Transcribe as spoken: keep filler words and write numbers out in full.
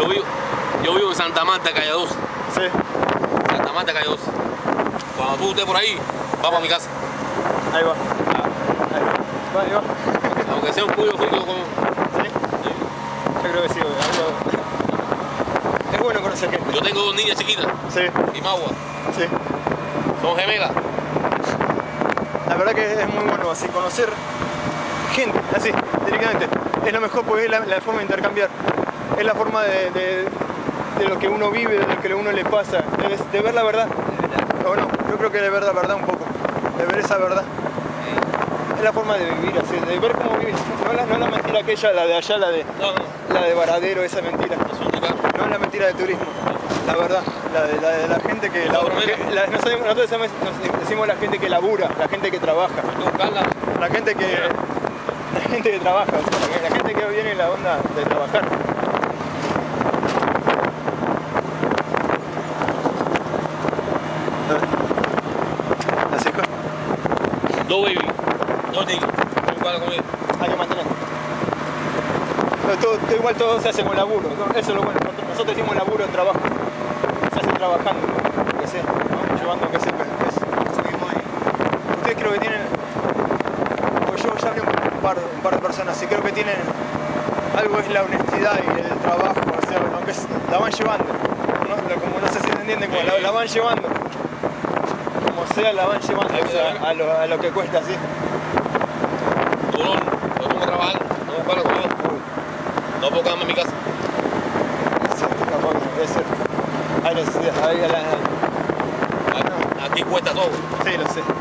Yo vivo, yo vivo en Santa Marta, calle dos. Sí. Santa Marta, calle dos. Cuando tú estés por ahí, vamos a mi casa. Ahí va. Ahí va. Va, ahí va. Aunque sea un pollo frito con... ¿Sí? Yo creo que sí, algo... Es bueno conocer gente. Yo tengo dos niñas chiquitas. Sí. Y Magua. Sí. Son gemelas. La verdad que es muy bueno así conocer gente, así, directamente. Es lo mejor porque es la, la forma de intercambiar. Es la forma de, de, de lo que uno vive, de lo que a uno le pasa, de, de ver la verdad. O no, yo creo que de ver la verdad un poco, de ver esa verdad. Es la forma de vivir así, de ver cómo vivir. No la, no la mentira aquella, la de allá, la de, No, no. la de Varadero, esa mentira. No es la mentira de turismo, la verdad, la de la, de la gente que labura. La, nosotros, nosotros decimos, nos decimos la gente que labura, la gente que trabaja. La gente que, la gente que trabaja, la gente que viene en la onda de trabajar. ¿Las hijas? Dos baby, dos niños. Hay que mantener. Todo, todo, igual todo se hace con laburo, ¿no? Eso es lo bueno. Nosotros decimos laburo, trabajo. Se hace trabajando, que sea, ¿no? Llevando que sea. Ustedes creo que tienen, pues yo ya hablé un par, un par de personas y creo que tienen, algo es la honestidad y el trabajo, o sea, aunque es, la van llevando, ¿no? Como no sé si se entiende, como la, la van llevando, como sea la van llevando, o sea, a, lo, a lo que cuesta, así. No, no, no tengo que trabajar, no tengo para comer. No puedo quedarme en mi casa. Sí, tampoco, debe ser. Hay necesidad, hay, hay, hay. Aquí cuesta todo. Sí, lo sé.